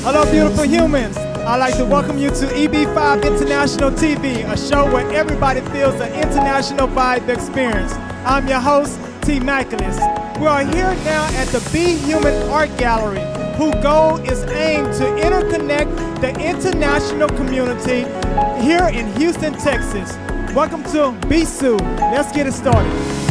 Hello, beautiful humans. I'd like to welcome you to Eb5 International TV, a show where everybody feels an international vibe experience. I'm your host, T. Maculus. We are here now at the BeHuman Art Gallery, whose goal is aimed to interconnect the international community here in Houston, Texas. Welcome to Bisou. Let's get it started.